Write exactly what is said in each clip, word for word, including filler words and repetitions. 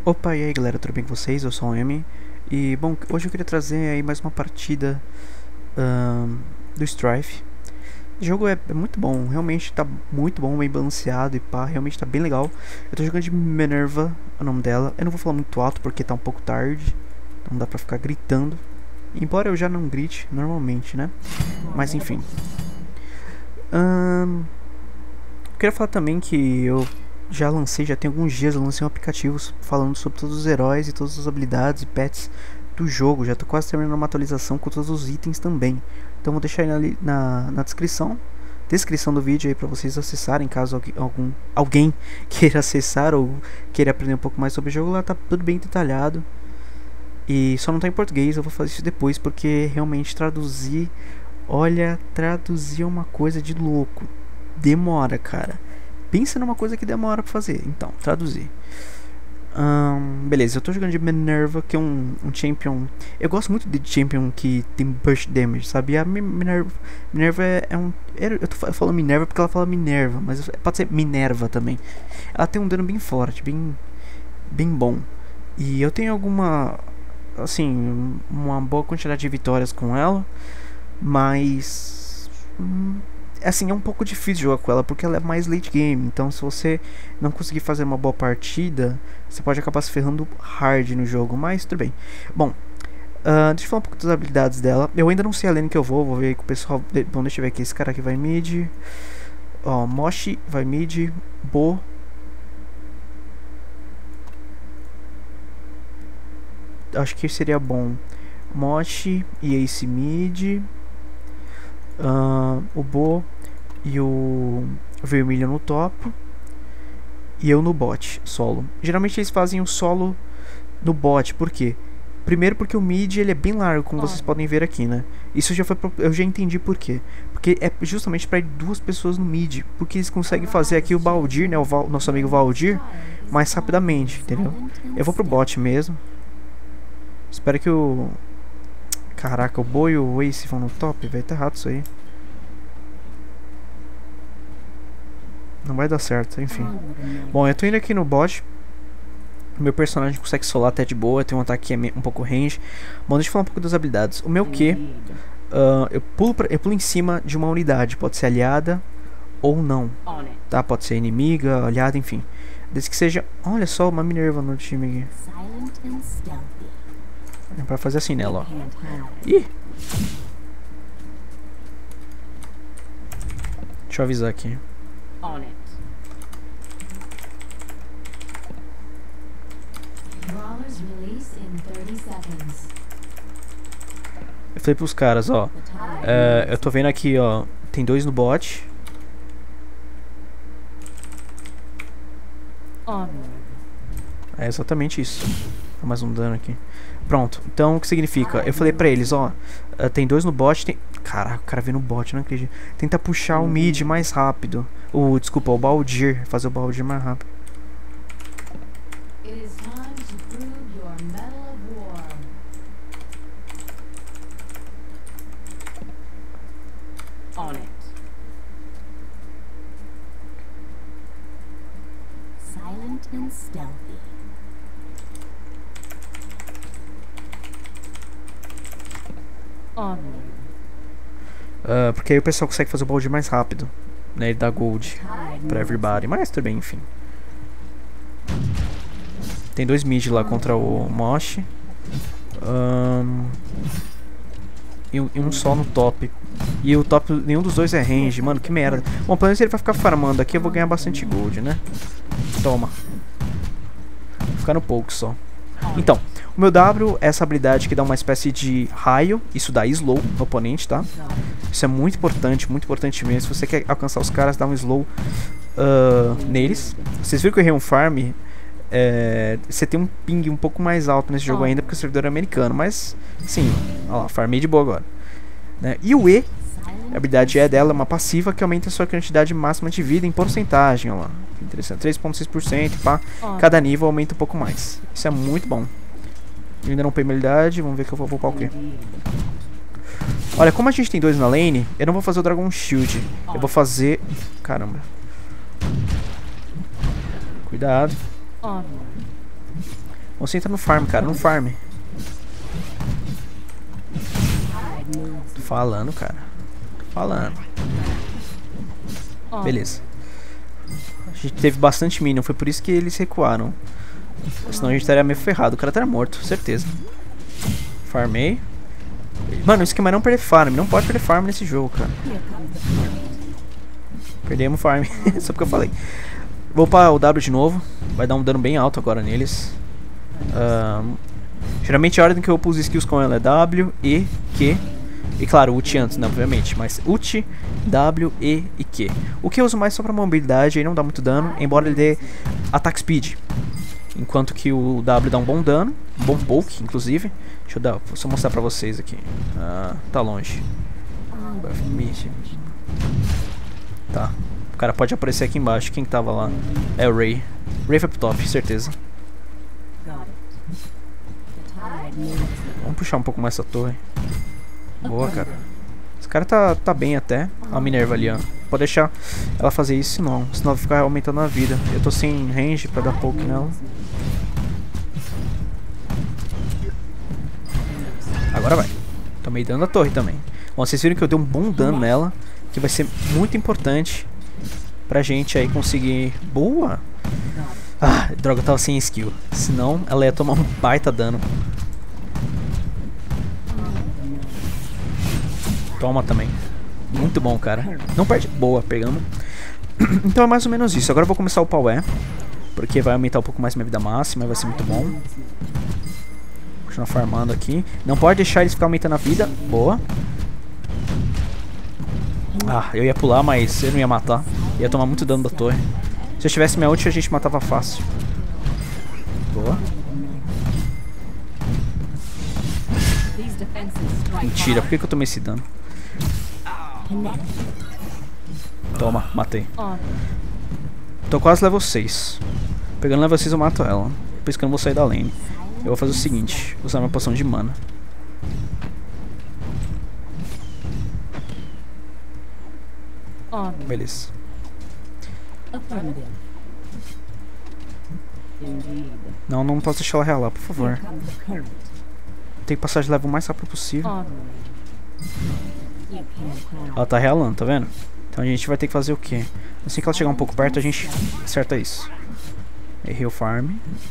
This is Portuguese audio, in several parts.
Opa, e aí galera, tudo bem com vocês? Eu sou o Emi. E bom, hoje eu queria trazer aí mais uma partida ahn, do Strife. O jogo é, é muito bom, realmente tá muito bom, bem balanceado e pá, realmente tá bem legal. Eu tô jogando de Minerva, o nome dela. Eu não vou falar muito alto porque tá um pouco tarde, não dá pra ficar gritando. Embora eu já não grite normalmente, né? Mas enfim. Ahn, eu queria falar também que eu já lancei, já tem alguns dias, eu lancei um aplicativo falando sobre todos os heróis e todas as habilidades e pets do jogo. Já tô quase terminando uma atualização com todos os itens também. Então vou deixar aí na, na, na descrição descrição do vídeo aí para vocês acessarem, caso algum, alguém queira acessar ou queira aprender um pouco mais sobre o jogo. Lá tá tudo bem detalhado. E só não tá em português, eu vou fazer isso depois, porque realmente traduzir, olha, traduzir é uma coisa de louco. Demora, cara. Pensa numa coisa que demora pra fazer. Então, traduzir. Um, beleza, eu tô jogando de Minerva, que é um, um champion. Eu gosto muito de champion que tem burst damage, sabe? A Minerva, Minerva é, é um. Eu tô falando Minerva porque ela fala Minerva, mas pode ser Minerva também. Ela tem um dano bem forte, bem, bem bom. E eu tenho alguma. Assim, uma boa quantidade de vitórias com ela, mas. Hum, assim, é um pouco difícil jogar com ela porque ela é mais late game. Então se você não conseguir fazer uma boa partida, você pode acabar se ferrando hard no jogo. Mas tudo bem. Bom, uh, deixa eu falar um pouco das habilidades dela. Eu ainda não sei a lane que eu vou. Vou ver aí com o pessoal. Bom, deixa eu ver aqui. Esse cara aqui vai mid. Ó, Moshi vai mid. Bo. Acho que seria bom Moshi e Ace mid. Uh, o Bo e o Vermelho no top e eu no bot solo. Geralmente eles fazem o solo no bot, por quê? Primeiro porque o mid ele é bem largo, como vocês podem ver aqui, né? Isso já foi pro... eu já entendi por quê. Porque é justamente para ir duas pessoas no mid, porque eles conseguem fazer aqui o Baldir, né, o Val... nosso amigo Valdir, mais rapidamente, entendeu? Eu vou pro bot mesmo. Espero que o Caraca, o Bo e o Ace vão no top, velho, tá errado isso aí. Não vai dar certo, enfim. Bom, eu tô indo aqui no bot. Meu personagem consegue solar até de boa, tem um ataque que é um pouco range. Bom, deixa eu falar um pouco das habilidades. O meu Q, uh, eu, pulo pra, eu pulo em cima de uma unidade, pode ser aliada ou não, tá? Pode ser inimiga, aliada, enfim. Desde que seja... Olha só, uma Minerva no time aqui. É pra fazer assim nela, ó. Ih! Deixa eu avisar aqui. Eu falei pros caras, ó. É, eu tô vendo aqui, ó. Tem dois no bot. É exatamente isso. Dá mais um dano aqui. Pronto, então o que significa? Eu falei pra eles, ó, uh, tem dois no bot, tem... Caraca, o cara veio no bot, não acredito. Tenta puxar o mid mais rápido. O, desculpa, o Baldir, fazer o Baldir mais rápido. On it. Silent and stealthy. Uh, porque aí o pessoal consegue fazer o balde mais rápido, né? Ele dá gold pra everybody, mas tudo bem, enfim. Tem dois mid lá contra o Mosh. Um, e, e um só no top. E o top, nenhum dos dois é range, mano, que merda. Bom, pelo menos ele vai ficar farmando aqui, eu vou ganhar bastante gold, né? Toma. Vou ficar no pouco só. Então, o meu W é essa habilidade que dá uma espécie de raio. Isso dá slow no oponente, tá? Isso é muito importante, muito importante mesmo. Se você quer alcançar os caras, dá um slow uh, neles. Vocês viram que eu errei um farm? É, você tem um ping um pouco mais alto nesse jogo ainda, porque o servidor é americano. Mas, sim, ó lá, farmei de boa agora, né? E o E, a habilidade E dela é uma passiva que aumenta a sua quantidade máxima de vida em porcentagem, ó lá. Interessante, três vírgula seis por cento, pá. Cada nível aumenta um pouco mais. Isso é muito bom. Eu ainda não peguei minha habilidade, vamos ver que eu vou upar o quê. Olha, como a gente tem dois na lane, eu não vou fazer o Dragon Shield. Eu vou fazer... Caramba. Cuidado. Concentra no farm, cara, no farm. Tô falando, cara. Tô falando. Beleza. A gente teve bastante minion, foi por isso que eles recuaram. Senão a gente estaria meio ferrado. O cara estaria morto, certeza. Farmei. Mano, o esquema é não perder farm. Não pode perder farm nesse jogo, cara. Perdemos farm. Só porque eu falei. Vou upar o W de novo. Vai dar um dano bem alto agora neles. Um, geralmente a ordem que eu uso os skills com ela é W, E, Q. E claro, ult antes, né, obviamente. Mas ult, W, E e Q. O que eu uso mais só pra mobilidade. Aí não dá muito dano. Embora ele dê attack speed. Enquanto que o W dá um bom dano. Um bom poke, inclusive. Deixa eu dar, vou só mostrar pra vocês aqui. Ah, tá longe. Tá. O cara pode aparecer aqui embaixo. Quem tava lá? É o Ray. Ray foi pro top, certeza. Vamos puxar um pouco mais essa torre. Boa, cara. Esse cara tá, tá bem até. A Minerva ali, ó. Pode deixar ela fazer isso, não. Senão vai ficar aumentando a vida. Eu tô sem range pra dar poke nela. Agora vai. Tomei dano da torre também. Bom, vocês viram que eu dei um bom dano nela. Que vai ser muito importante pra gente aí conseguir... Boa! Ah, droga, eu tava sem skill. Senão ela ia tomar um baita dano. Toma também. Muito bom, cara. Não perde. Boa, pegamos. Então é mais ou menos isso. Agora eu vou começar o Power. Porque vai aumentar um pouco mais minha vida máxima. Vai ser muito bom. Continuar farmando aqui. Não pode deixar eles ficar aumentando a vida. Boa. Ah, eu ia pular, mas eu não ia matar. Ia tomar muito dano da torre. Se eu tivesse minha ult, a gente matava fácil. Boa. Mentira, por que, que eu tomei esse dano? Toma, matei. Tô quase level seis. Pegando level seis eu mato ela. Por isso que eu não vou sair da lane. Eu vou fazer o seguinte, usar minha poção de mana. Beleza. Não, não posso deixar ela relar, por favor. Tem que passar de level o mais rápido possível. Ela tá realando, tá vendo? Então a gente vai ter que fazer o quê? Assim que ela chegar um pouco perto, a gente acerta isso. Errei o farm.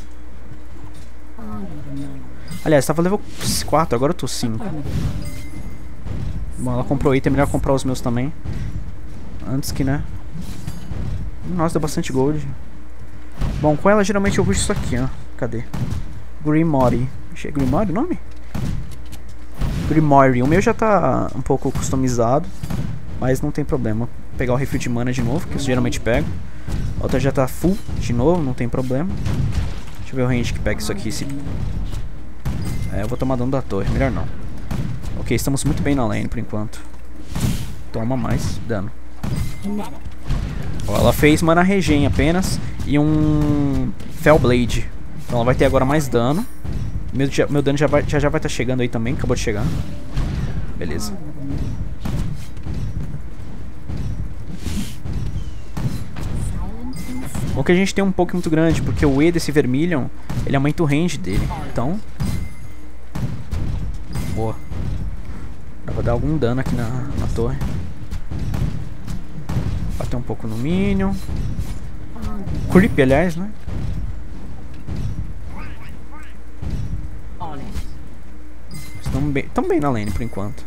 Aliás, tava level quatro, agora eu tô cinco. Bom, ela comprou item, é melhor comprar os meus também. Antes que, né? Nossa, deu bastante gold. Bom, com ela geralmente eu puxo isso aqui, ó. Cadê? Grimoire. É Grimoire o nome? Grimoire. O meu já tá um pouco customizado, mas não tem problema. Vou pegar o refil de mana de novo, que eu geralmente pego. A outra já tá full de novo, não tem problema. Deixa eu ver o range que pega isso aqui. Se... É, eu vou tomar dano da torre, melhor não. Ok, estamos muito bem na lane por enquanto. Toma mais dano. Ó, ela fez mana regen apenas e um Fellblade. Então ela vai ter agora mais dano. Meu, meu dano já, vai, já, já vai estar tá chegando aí também, acabou de chegar. Beleza. Bom que a gente tem um poke muito grande, porque o E desse Vermilion, ele aumenta o range dele. Então... Boa. Dá pra dar algum dano aqui na, na torre. Bater um pouco no Minion. Creep, aliás, né? Estão bem, tão bem na lane por enquanto.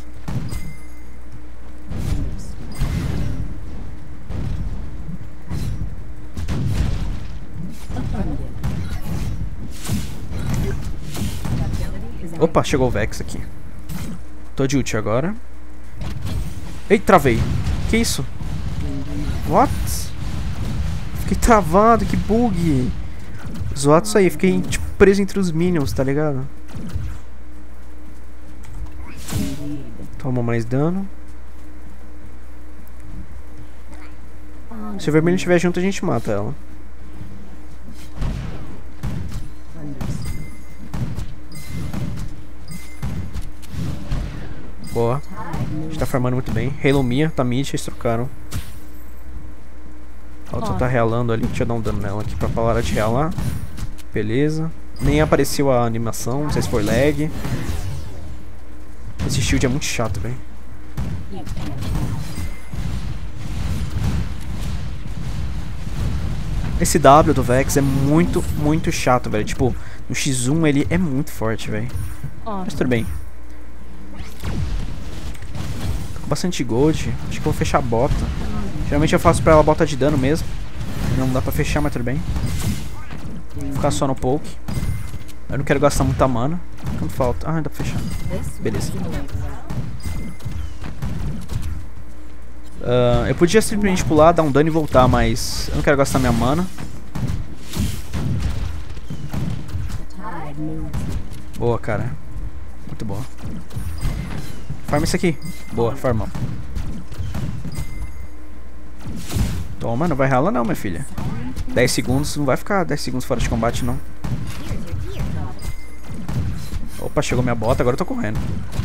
Opa, chegou o Vex aqui. Tô de ult agora. Ei, travei. Que isso? What? Fiquei travado, que bug. Zoado isso aí, fiquei tipo preso entre os minions, tá ligado? Toma mais dano. Se o vermelho estiver junto, a gente mata ela. Boa. A gente tá farmando muito bem. Halo Mia, tá mid, eles trocaram. A outra tá realando ali. Deixa eu dar um dano nela aqui pra parar de realar. Beleza. Nem apareceu a animação, não sei se foi lag. Esse shield é muito chato, velho. Esse W do Vex é muito, muito chato, velho. Tipo, no X um ele é muito forte, velho. Mas tudo bem. Tô com bastante gold. Acho que eu vou fechar a bota. Geralmente eu faço pra ela bota de dano mesmo. Não dá pra fechar, mas tudo bem. Vou ficar só no poke. Eu não quero gastar muita mana. Quanto falta? Ah, dá pra fechar. Beleza. Uh, eu podia simplesmente pular, dar um dano e voltar, mas eu não quero gastar minha mana. Boa, cara. Muito boa. Farma isso aqui. Boa, farmão. Toma, não vai ralar não, minha filha. dez segundos, não vai ficar dez segundos fora de combate, não. Opa, chegou minha bota, agora eu tô correndo.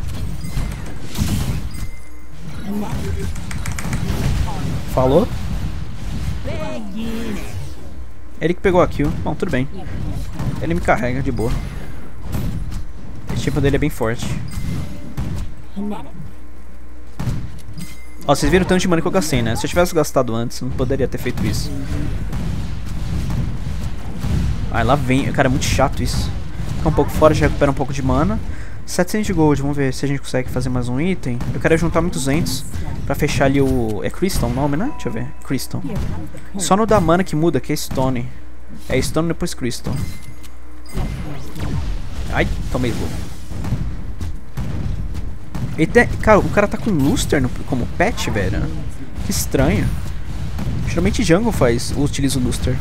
Falou? Ele que pegou a kill. Bom, tudo bem. Ele me carrega de boa. O tipo dele é bem forte. Ó, vocês viram o tanto de mana que eu gastei, né? Se eu tivesse gastado antes, eu não poderia ter feito isso. Ah, lá vem. Cara, é muito chato isso. Fica um pouco fora, já recupera um pouco de mana. setecentos de gold, vamos ver se a gente consegue fazer mais um item. Eu quero juntar muito duzentos pra fechar ali o... É Crystal o nome, né? Deixa eu ver. Crystal. Só no da mana que muda, que é Stone. É Stone depois Crystal. Ai, tomei slow. Ele tem... Cara, o cara tá com Luster no... como pet, velho. Que estranho. Geralmente Jungle faz... utiliza o Luster.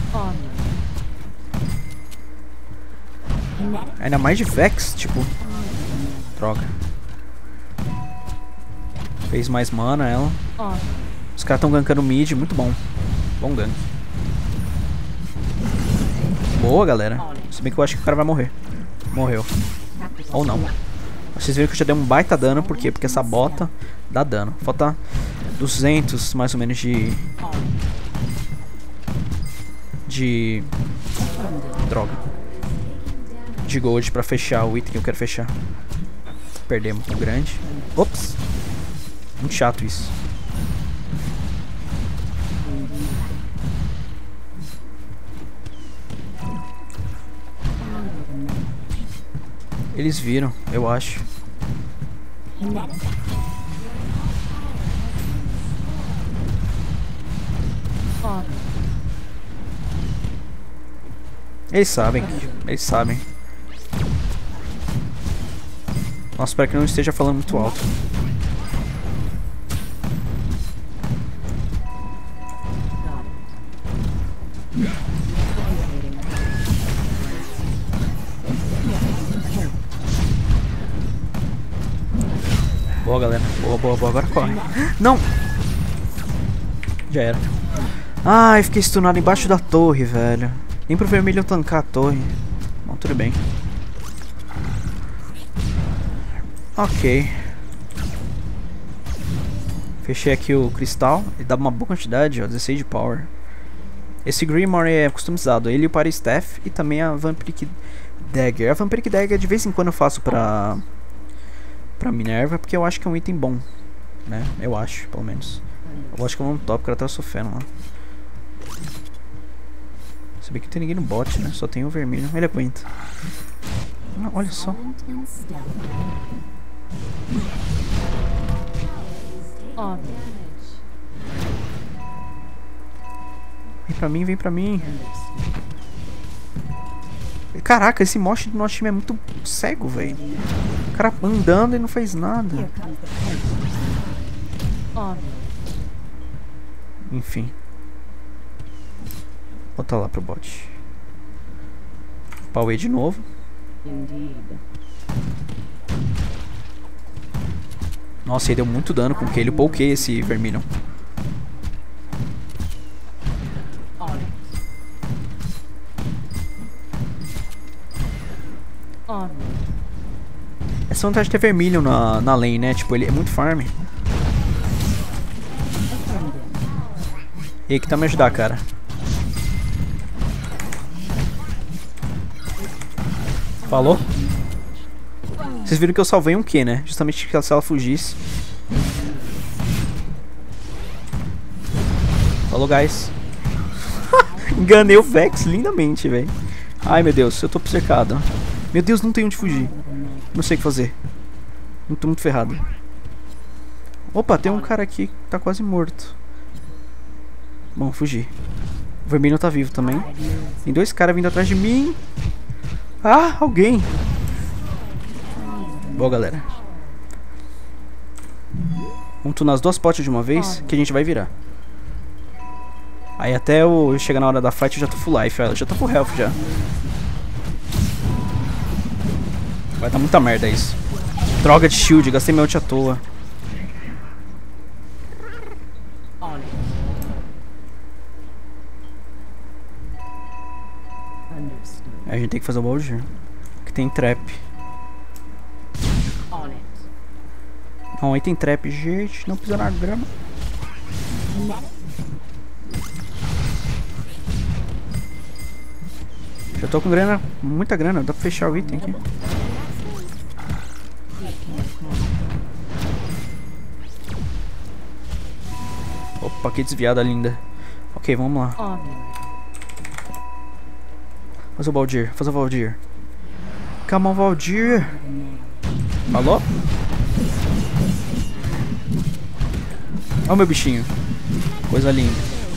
Ainda mais de Vex, tipo... Droga. Fez mais mana ela. Os caras estão gankando mid, muito bom. Bom gank. Boa, galera. Se bem que eu acho que o cara vai morrer. Morreu. Ou não. Vocês viram que eu já dei um baita dano. Por quê? Porque essa bota dá dano. Falta duzentos mais ou menos de... De... Droga. De gold pra fechar o item que eu quero fechar. Perdemos o grande. Ops. Muito chato isso. Eles viram, eu acho. Eles sabem. Eles sabem. Nossa, espero que não esteja falando muito alto. Boa, galera. Boa, boa, boa. Agora corre. Não! Já era. Ai, fiquei stunado embaixo da torre, velho. Nem pro vermelho tancar a torre. Bom, tudo bem. Ok. Fechei aqui o cristal. Ele dá uma boa quantidade, ó. dezesseis de power. Esse Grimoire é customizado. Ele e o Party Staff e também a Vampiric Dagger. A Vampiric Dagger de vez em quando eu faço pra... Pra Minerva, porque eu acho que é um item bom. Né? Eu acho, pelo menos. Eu acho que é um top, o cara tá sofrendo lá. Se bem que não tem ninguém no bot, né? Só tem o vermelho. Ele aguenta. Ah, olha só. Vem pra mim, vem pra mim. Caraca, esse mosh do nosso time é muito cego, velho. O cara andando e não fez nada. Enfim. Vou botar lá pro bot. Pauei de novo. Nossa, ele deu muito dano com que ele pokeia esse Vermilion. Essa vantagem de ter Vermilion na, na lane, né? Tipo, ele é muito farm. E aí que tá me ajudar, cara. Falou? Vocês viram que eu salvei um Q, né? Justamente que se ela fugisse. Falou, guys. Enganei o Vex lindamente, velho. Ai, meu Deus, eu tô cercado. Meu Deus, não tem onde fugir. Não sei o que fazer. Não tô muito ferrado. Opa, tem um cara aqui que tá quase morto. Bom, fugir. O vermelho tá vivo também. Tem dois caras vindo atrás de mim. Ah, alguém. Boa, galera. Vamos tunar as duas potes de uma vez, que a gente vai virar. Aí até eu chegar na hora da fight eu já tô full life, eu já tô full health já. Vai dar muita merda isso. Droga de shield, gastei meu ult à toa. A gente tem que fazer o Baldir, que tem trap. Não, aí tem trap, gente, não pisa na grama. Já tô com grana, muita grana, dá pra fechar o item aqui. Opa, que desviada linda. Ok, vamos lá. Faz o Baldir, faz o Baldir. Calma, o Baldir. Falou? Olha o meu bichinho. Coisa linda.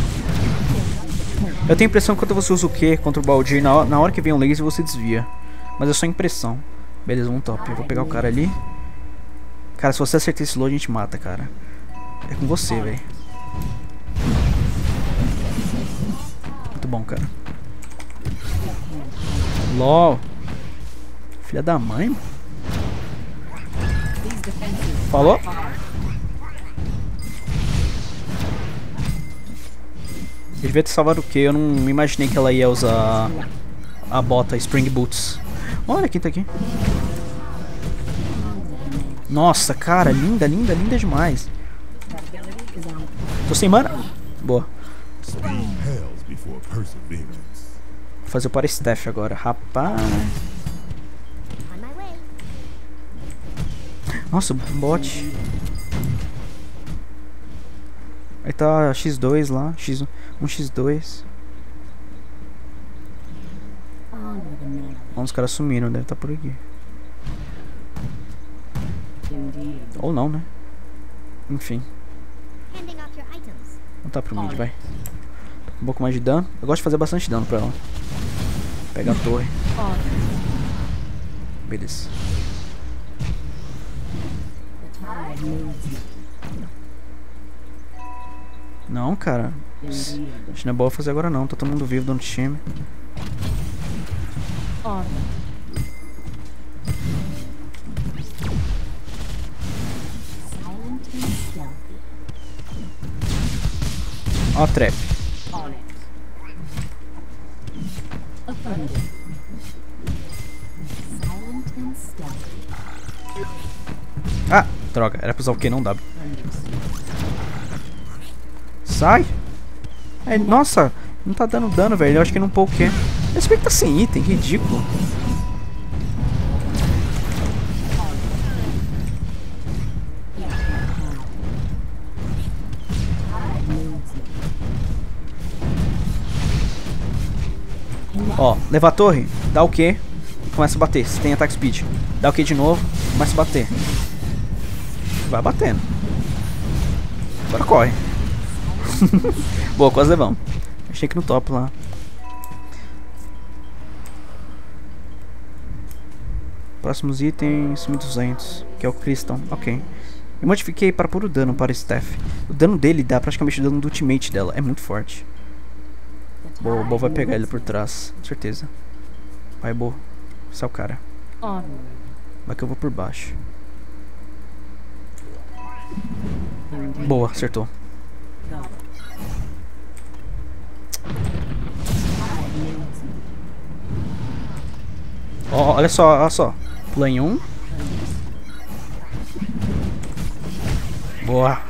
Eu tenho a impressão que quando você usa o Q contra o Baldir, na hora, na hora que vem o laser você desvia. Mas é só impressão. Beleza, vamos top. Eu vou pegar o cara ali. Cara, se você acertar esse low, a gente mata, cara. É com você, velho. Muito bom, cara. LOL. Filha da mãe, mano. Falou? Eu devia ter salvado o Q, eu não imaginei que ela ia usar a bota Spring Boots. Olha quem tá aqui. Nossa, cara, linda, linda, linda demais. Tô sem mana. Boa. Vou fazer o para Steph agora, rapaz. Nossa, bot. Aí tá X dois lá, X um, um X dois. Oh, os caras sumiram, deve estar tá por aqui. Ou não, né? Enfim. Não tá pro mid, vai. Tô com um pouco mais de dano. Eu gosto de fazer bastante dano pra ela. Pega a torre. Beleza. Não, cara. Acho que não é bom fazer agora não. Tá todo mundo vivo dando time. Ó a trap. Ah, droga. Era pra usar o Q, não W. Sai! É, nossa, não tá dando dano, velho. Eu acho que não pôr o Q. Esse que tá sem item, ridículo. Ó, leva a torre, dá o Q e começa a bater. Se tem ataque speed, dá o Q de novo, começa a bater. Vai batendo. Agora corre. Boa, quase levamos. Achei que no top lá. Próximos itens mil e duzentos, que é o Crystal. Ok. Eu modifiquei para puro dano para Steph. O dano dele dá praticamente o dano do ultimate dela. É muito forte. Boa, o Bo vai pegar ele por trás. Com certeza. Vai, Bo. Esse é o cara. Vai que eu vou por baixo. Boa, acertou. Ó, olha só, olha só. Pula em um. Boa.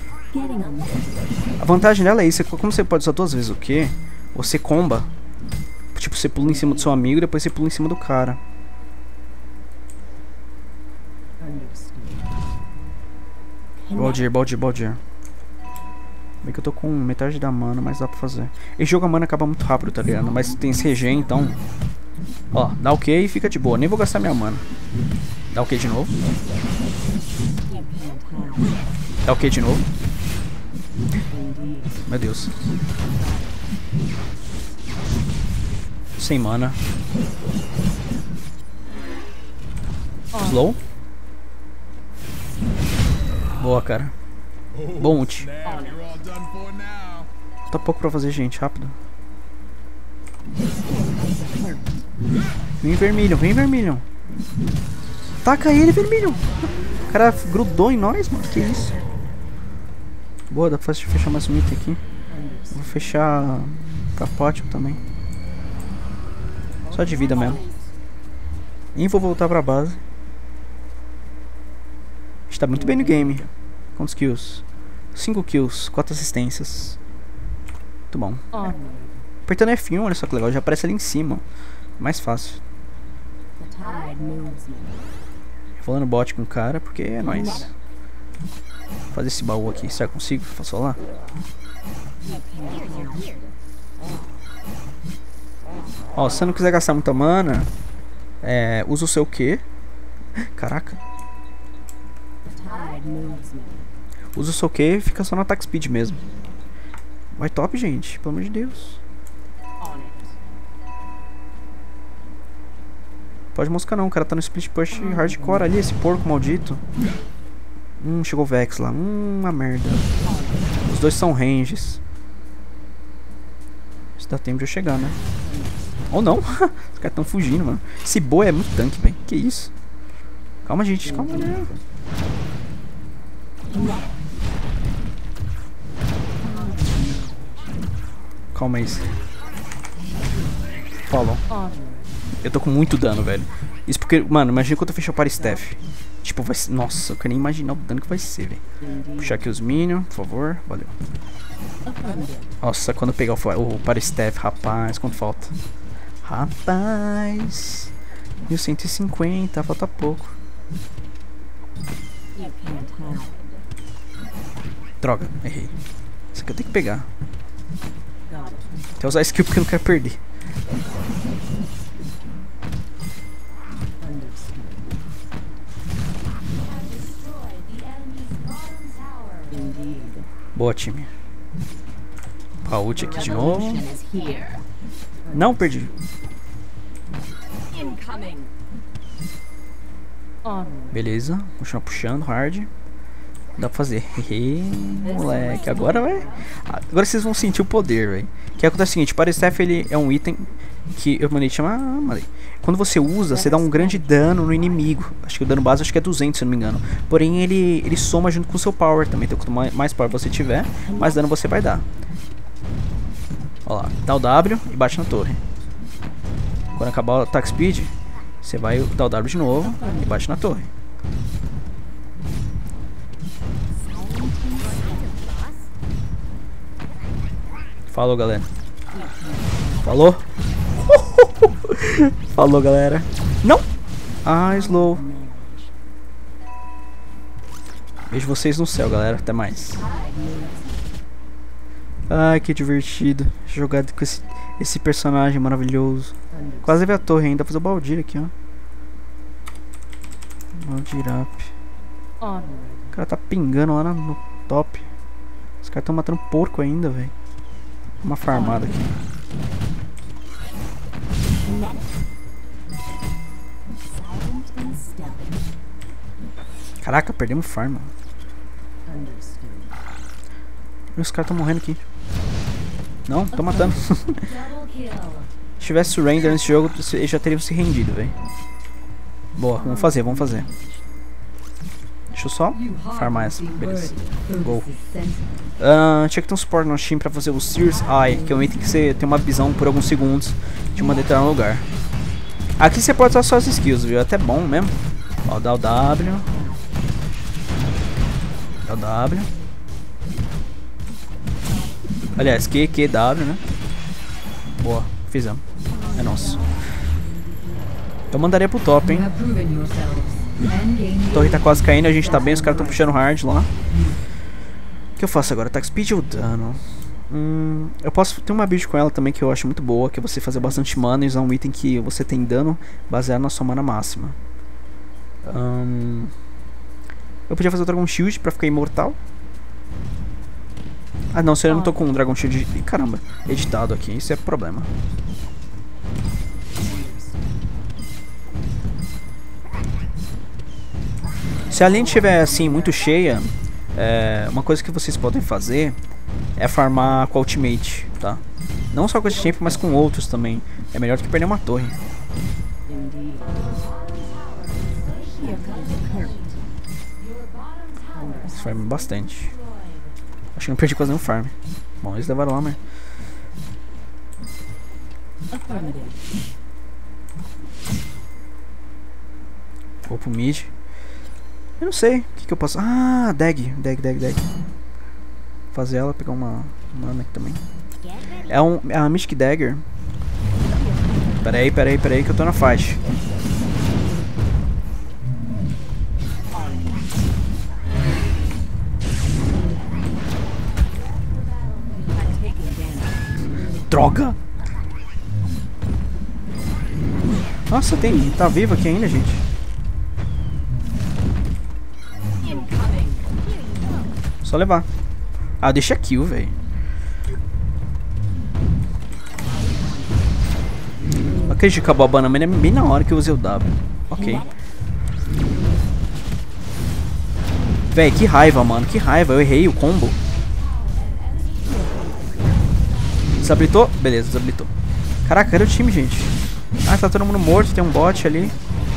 A vantagem dela é isso. Como você pode usar duas vezes o Q, você comba. Tipo, você pula em cima do seu amigo e depois você pula em cima do cara. Baldir, Baldir, Baldir. Bem que eu tô com metade da mana, mas dá pra fazer. Esse jogo a mana acaba muito rápido, tá ligado? Mas tem C G, então... Ó, dá o Q e fica de boa. Nem vou gastar minha mana. Dá o Q de novo. Dá o Q de novo. Meu Deus. Sem mana. Slow. Boa, cara. Bom ult. Tá pouco pra fazer, gente. Rápido. Vem, vermelho. Vem, vermelho. Taca ele, vermelho. O cara grudou em nós, mano. Que isso? Boa, dá pra fechar mais um item aqui. Vou fechar capote também. Só de vida mesmo. E vou voltar pra base. Está muito bem no game. Quantos kills? cinco kills, quatro assistências. Muito bom. Apertando F um, olha só que legal. Já aparece ali em cima. Mais fácil. Falando bot com o cara, porque é nóis. Vou fazer esse baú aqui. Será que eu consigo? Faço lá? Ó, se você não quiser gastar muita mana, é, usa o seu Q. Caraca. Usa o seu Q e fica só no attack speed mesmo. Vai top, gente. Pelo amor de Deus. Pode moscar não. O cara tá no split push hardcore ali. Esse porco maldito. Hum, chegou o Vex lá. Hum, uma merda. Os dois são ranges. Se dá tempo de eu chegar, né? Ou não. Os caras tão fugindo, mano. Esse boi é muito tanque, velho. Que isso? Calma, gente. Calma, né? Calma aí. Follow. Eu tô com muito dano, velho. Isso porque, mano, imagina quando eu fechar o para staff. Tipo, vai ser... Nossa, eu quero nem imaginar o dano que vai ser, velho. Puxar aqui os minions, por favor. Valeu. Nossa, quando eu pegar o, o para staff, rapaz, quanto falta? Rapaz. mil cento e cinquenta, falta pouco. Droga, errei. Isso aqui eu tenho que pegar. Até usar skill porque eu não quero perder. Boa, time. A ult aqui de novo. Não perdi. Beleza, continuar puxando hard. Dá pra fazer. Hehe, moleque, agora vai. Agora vocês vão sentir o poder, velho. Que acontece o seguinte, para staff ele é um item que eu mandei chamar, ah, mandei. Quando você usa, você dá um grande dano no inimigo. Acho que o dano base acho que é duzentos, se eu não me engano. Porém, ele ele soma junto com o seu power também. Então, quanto mais power você tiver, mais dano você vai dar. Ó lá, dá o W e bate na torre. Quando acabar o attack speed, você vai dar o W de novo e bate na torre. Falou, galera. Falou? Falou, galera. Não! Ah, slow. Vejo vocês no céu, galera. Até mais. Ai, que divertido. Jogar com esse, esse personagem maravilhoso. Quase vi a torre ainda. Vou fazer o Baldir aqui, ó. Baldir up. O cara tá pingando lá no top. Os caras tão matando porco ainda, velho. Uma farmada aqui. Caraca, perdemos farm. E os caras estão morrendo aqui. Não, estão matando. Se tivesse surrender nesse jogo, eles já teriam se rendido, velho. Boa, vamos fazer, vamos fazer. Deixa eu só farmar essa, beleza. Go. Uh, tinha que ter um suporte no time pra fazer o Sears Eye, que é um item que você tem uma visão por alguns segundos de uma determinado lugar. Aqui você pode usar só as skills, viu? É até bom mesmo. Ó, dá o W. Dá o W. Aliás, Q, Q, W, né? Boa, fizemos. É nosso. Eu mandaria pro top, hein? A torre tá quase caindo, a gente tá bem, os caras estão puxando hard lá. O que eu faço agora? Attack speed ou dano? Hum, eu posso ter uma build com ela também que eu acho muito boa, que é você fazer bastante mana e usar um item que você tem dano baseado na sua mana máxima. Hum, eu podia fazer o Dragon Shield pra ficar imortal. Ah não, se eu não tô com um Dragon Shield, ih, caramba, editado aqui, isso é problema. Se a linha estiver assim muito cheia, é, uma coisa que vocês podem fazer é farmar com a ultimate, tá? Não só com esse tempo, mas com outros também. É melhor do que perder uma torre. Eles farmam bastante. Acho que não perdi quase nenhum farm. Bom, eles levaram lá, mas... Vou pro mid. Eu não sei. O que, que eu posso... Ah, dag. Dag, dag, dag. Fazer ela, pegar uma mana aqui também. É, um, é uma Mystic Dagger. Pera aí, pera aí, pera aí que eu tô na faixa. Droga! Nossa, tem, tá vivo aqui ainda, gente. Só levar. Ah, deixa kill, velho. Acredito que acabou a banana, mas é bem na hora que eu usei o W. Ok. Véi, que raiva, mano. Que raiva. Eu errei o combo. Desabilitou? Beleza, desabilitou. Caraca, era o time, gente. Ah, tá todo mundo morto. Tem um bot ali.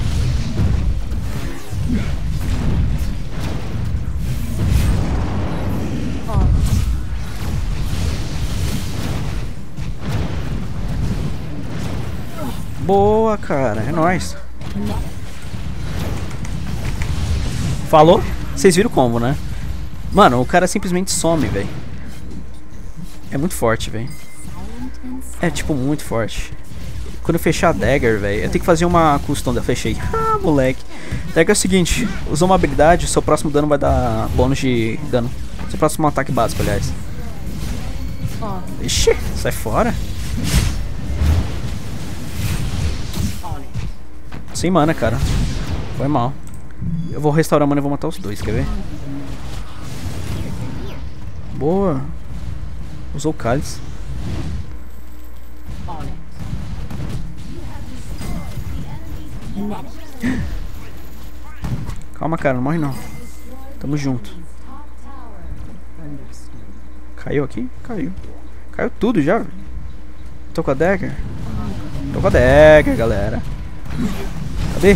Boa, cara. É nóis. Falou? Vocês viram o combo, né? Mano, o cara simplesmente some, velho. É muito forte, velho. É, tipo, muito forte. Quando eu fechar a Dagger, velho, eu tenho que fazer uma custom da... Fechei. Ah, moleque. Dagger é o seguinte. Usou uma habilidade, seu próximo dano vai dar bônus de dano. Seu próximo ataque básico, aliás. Ixi, sai fora. Sem mana, cara. Foi mal. Eu vou restaurar a mana e vou matar os dois, quer ver? Boa. Usou o cálice. Calma, cara, não morre não. Tamo junto. Caiu aqui? Caiu. Caiu tudo já. Tô com a Dagger? Tô com a Dagger, galera. Cadê?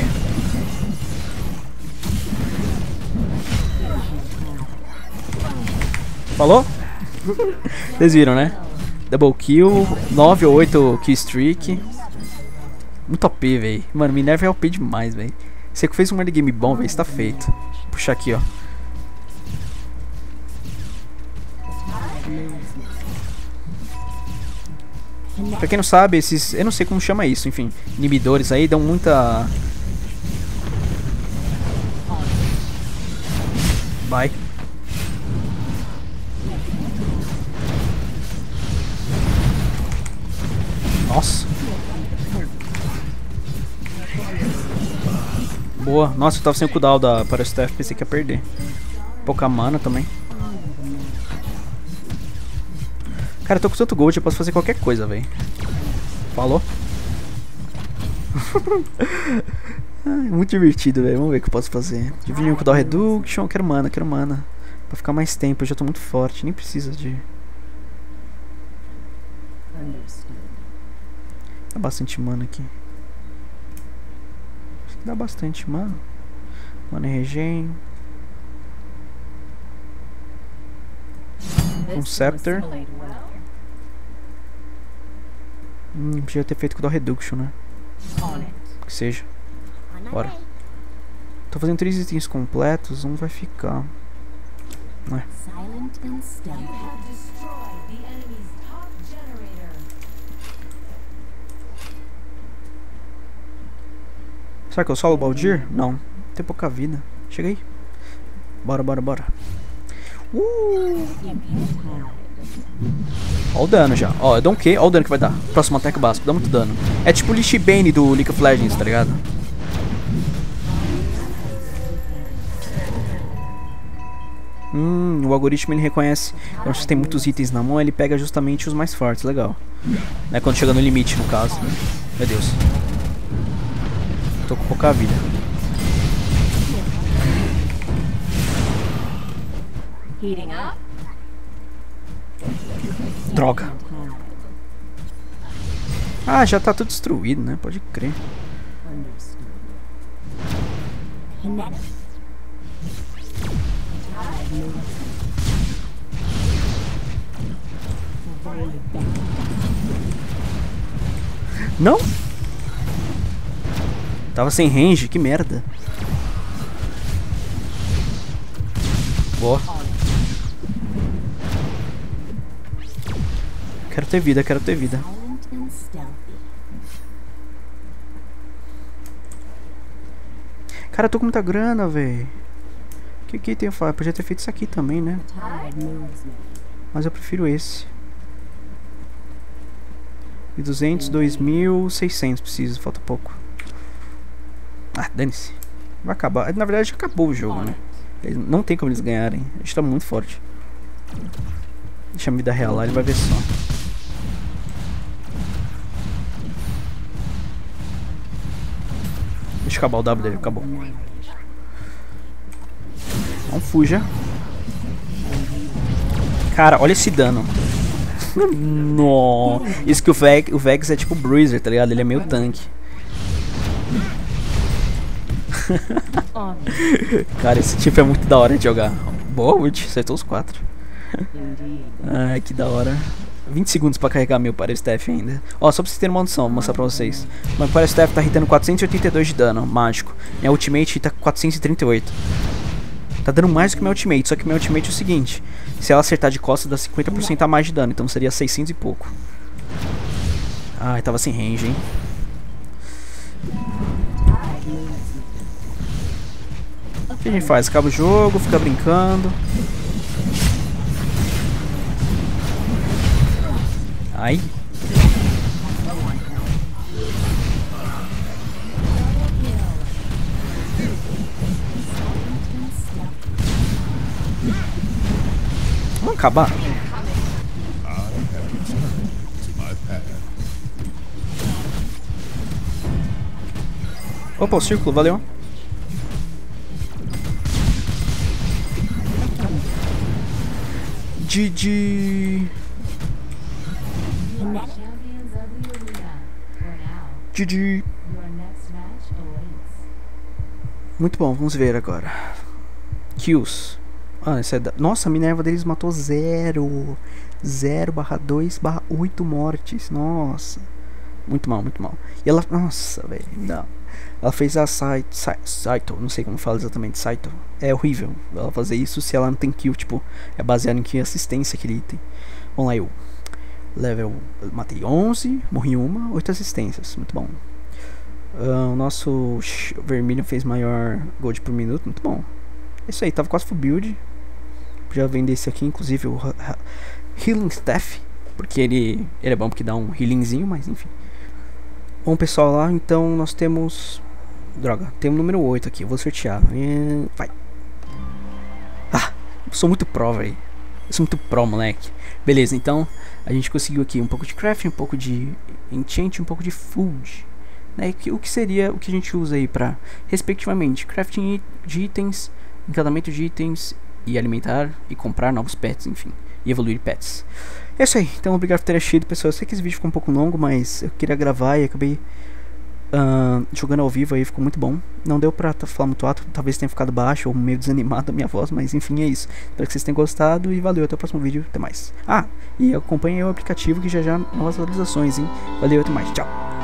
Falou? Vocês viram, né? Double kill, nove ou oito kill streak. Muito O P, velho. Mano, Minerva é O P demais, velho. Você que fez um early game bom, velho, está feito. Vou puxar aqui, ó. Pra quem não sabe, esses... Eu não sei como chama isso, enfim. Inibidores aí dão muita... Vai. Nossa. Boa. Nossa, eu tava sem o cooldown da para o staff, pensei que ia perder. Pouca mana também. Cara, eu tô com tanto gold, eu posso fazer qualquer coisa, velho. Falou? Muito divertido, velho. Vamos ver o que eu posso fazer. Dividir o cooldown reduction. Quero mana, quero mana. Pra ficar mais tempo, eu já tô muito forte. Nem precisa de... Dá bastante mana aqui. Acho que dá bastante mana. Mana regen. Um Scepter. Hum, podia ter feito cooldown reduction, né? Que seja. Bora. Tô fazendo três itens completos, um vai ficar. Não é? Será que eu solo o Baldir? Não. Tem pouca vida. Chega aí. Bora, bora, bora. Uh! Ó o dano já. Ó, eu dou um Q. Ó o dano que vai dar. Próximo ataque básico. Dá muito dano. É tipo o Lich Bane do League of Legends, tá ligado? Hum, o algoritmo ele reconhece. Quando você tem muitos itens na mão, ele pega justamente os mais fortes. Legal. Né, quando chega no limite, no caso. Meu Deus. Tô com pouca vida. Droga. Ah, já tá tudo destruído, né? Pode crer. Não? Tava sem range, que merda. Boa. Quero ter vida, quero ter vida. Cara, eu tô com muita grana, velho. Que que tem? Eu podia ter feito isso aqui também, né? Mas eu prefiro esse. E duzentos, dois mil, seiscentos preciso, falta pouco. Ah, dane-se. Vai acabar. Na verdade, já acabou o jogo, né? Eles, não tem como eles ganharem. A gente tá muito forte. Deixa a vida real lá, ele vai ver só. Deixa acabar o W dele, acabou. Não fuja. Cara, olha esse dano. Nossa. Isso que o Vex, o Vex é tipo o Bruiser, tá ligado? Ele é meio tanque. Cara, esse tipo é muito da hora de jogar. Boa ult, acertou os quatro. Ai, que da hora. vinte segundos pra carregar meu para o Staff ainda. Ó, só pra vocês terem uma noção, vou mostrar pra vocês. Meu para o Staff tá hitando quatrocentos e oitenta e dois de dano, mágico. Minha ultimate hita quatrocentos e trinta e oito. Tá dando mais do que meu ultimate, só que meu ultimate é o seguinte. Se ela acertar de costas, dá cinquenta por cento a mais de dano, então seria seiscentos e pouco. Ai, tava sem range, hein. O que a gente faz? Acaba o jogo, fica brincando. Ai. Vamos acabar? Opa, o círculo, valeu. G G. G G. Muito bom, vamos ver agora. Kills. Ah, essa é da... Nossa, a Minerva deles matou zero. zero barra dois barra oito mortes. Nossa. Muito mal, muito mal. E ela... Nossa, velho. Não. Ela fez a Saito, Saito, não sei como fala exatamente, Saito. É horrível ela fazer isso se ela não tem kill, tipo, é baseado em que assistência aquele item. Vamos lá, eu. Level, eu matei onze, morri uma, oito assistências, muito bom. Uh, o nosso vermelho fez maior gold por minuto, muito bom. É isso aí, tava quase full build. Podia vender esse aqui, inclusive o Healing Staff, porque ele, ele é bom porque dá um healingzinho, mas enfim. Bom, pessoal, lá então nós temos... Droga, tem o número oito aqui, eu vou sortear. E... Vai. Ah, eu sou muito pro, velho. Eu sou muito pro, moleque. Beleza, então a gente conseguiu aqui um pouco de crafting, um pouco de enchant, um pouco de food, né? O que seria o que a gente usa aí pra, respectivamente, crafting de itens, encantamento de itens, e alimentar, e comprar novos pets, enfim, e evoluir pets. É isso aí, então obrigado por ter assistido, pessoal. Eu sei que esse vídeo ficou um pouco longo, mas eu queria gravar e acabei uh, jogando ao vivo aí, ficou muito bom. Não deu pra falar muito alto, talvez tenha ficado baixo ou meio desanimado a minha voz, mas enfim, é isso. Espero que vocês tenham gostado e valeu, até o próximo vídeo, até mais. Ah, e acompanhem o aplicativo que já já novas atualizações, hein. Valeu, até mais, tchau.